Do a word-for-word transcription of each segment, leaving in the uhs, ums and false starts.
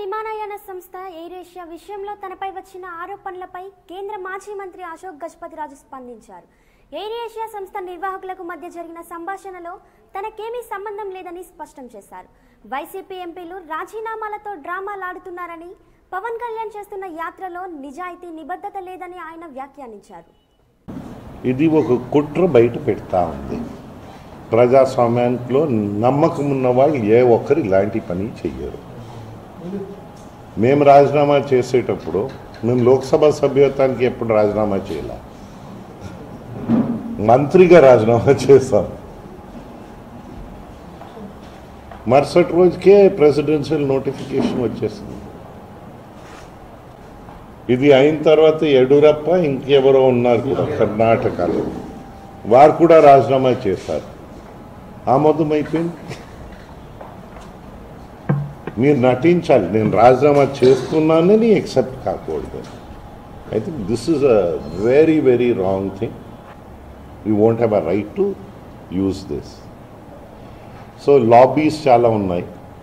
విమానయాన సంస్థ air Asia విషయంలో తనపై వచ్చిన ఆరోపణలపై కేంద్ర మాజీ మంత్రి అశోక్ గజపతిరాజు స్పందించారు. ఎయిర్ ఏషియా సంస్థ నిర్వాహకులకు మధ్య జరిగిన సంభాషణలో తనకేమీ సంబంధం లేదని స్పష్టం చేశారు. వైసీపీ ఎంపీలు రాజీనామాలతో డ్రామాలాడుతున్నారని, పవన్ కళ్యాణ్ చేస్తున్న యాత్రలో నిజాయితీ నిబద్ధత లేదని ఆయన వ్యాఖ్యానించారు. ఇది ఒక కుట్ర బయట పెడతా ఉంది. ప్రజాస్వామ్యంలో నమ్మకం ఉన్న వాళ్ళు ఏ ఒక్కరు ఇలాంటి పని చెయ్యరు. మేము రాజీనామా చేసేటప్పుడు మేము లోక్సభ సభ్యత్వానికి ఎప్పుడు రాజీనామా చేయాలి, మంత్రిగా రాజీనామా చేస్తాం. మరుసటి రోజుకే ప్రెసిడెన్షియల్ నోటిఫికేషన్ వచ్చేసింది. ఇది అయిన తర్వాత యడ్యూరప్ప ఇంకెవరో ఉన్నారు కూడా కర్ణాటకలో, వారు కూడా రాజీనామా చేశారు. ఆమోదం అయిపోయింది. మీరు నటించాలి, నేను రాజీనామా చేస్తున్నానని ఎక్సెప్ట్ కాకూడదు. I think this is a very very wrong thing. You won't have a right to use this. So lobbies చాలా ఉన్నాయి.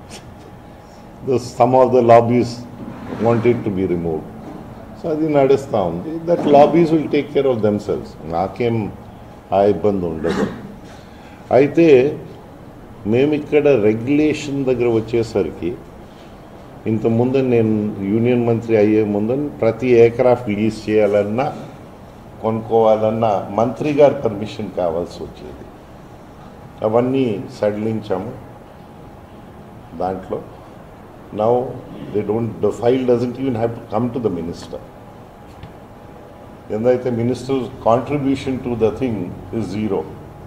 Some of the lobbies wanted to be removed. So అది నడుస్తూ ఉంది. That lobbies will take care of themselves. నాకేం ఆ ఇబ్బంది ఉండదు. అయితే మేము ఇక్కడ రెగ్యులేషన్ దగ్గర వచ్చేసరికి, ఇంతకుముందు నేను యూనియన్ మంత్రి అయ్యే ముందు ప్రతి ఎయిర్క్రాఫ్ట్ లీజ్ చేయాలన్నా కొనుక్కోవాలన్నా మంత్రి గారి పర్మిషన్ కావాల్సి వచ్చేది. అవన్నీ సడలించాము దాంట్లో. Now they don't, the file doesn't even have to come to the minister. ఎందుకైతే minister contribution to the thing is zero.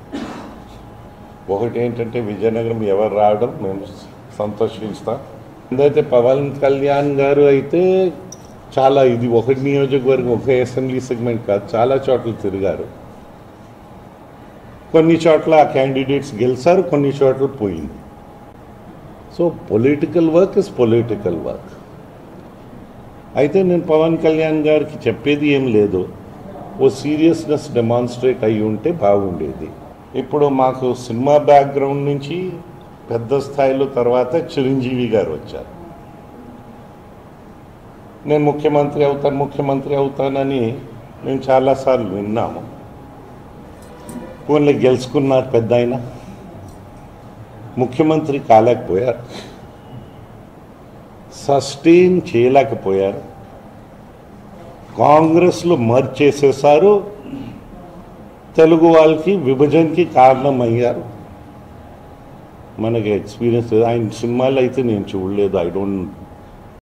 ఒకటి ఏంటంటే విజయనగరం ఎవరు రావడం మేము సంతోషిస్తాం. ఎందుకైతే పవన్ కళ్యాణ్ గారు అయితే చాలా, ఇది ఒకటి నియోజకవర్గం ఒక అసెంబ్లీ సెగ్మెంట్ కాదు, చాలా చోట్ల తిరిగారు. కొన్ని చోట్ల ఆ క్యాండిడేట్స్ గెలిచారు, కొన్ని చోట్ల పోయింది. So political work is political work. అయితే నేను పవన్ కళ్యాణ్ గారికి చెప్పేది ఏం లేదు, ఓ సీరియస్నెస్ డెమాన్స్ట్రేట్ అయ్యి ఉంటే బాగుండేది. ఇప్పుడు మాకు సినిమా బ్యాక్గ్రౌండ్ నుంచి పెద్ద స్థాయిలో తర్వాత చిరంజీవి గారు వచ్చారు. నేను ముఖ్యమంత్రి అవుతాను ముఖ్యమంత్రి అవుతానని మేము చాలాసార్లు విన్నాము. పోన్లే గెలుచుకున్నారు పెద్ద ఆయన, ముఖ్యమంత్రి కాలేకపోయారు, సస్టైన్ చేయలేకపోయారు. కాంగ్రెస్లో మర్జ్ చేసేసారు, తెలుగు వాళ్ళకి విభజనకి కారణం అయ్యారు. మనకి ఎక్స్పీరియన్స్ ఆయన సినిమాలు అయితే నేను చూడలేదు. I don't